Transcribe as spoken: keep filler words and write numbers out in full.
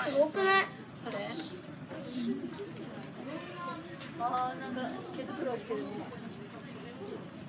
すごくない？ これ。ああ、なんか毛づくろいしてる。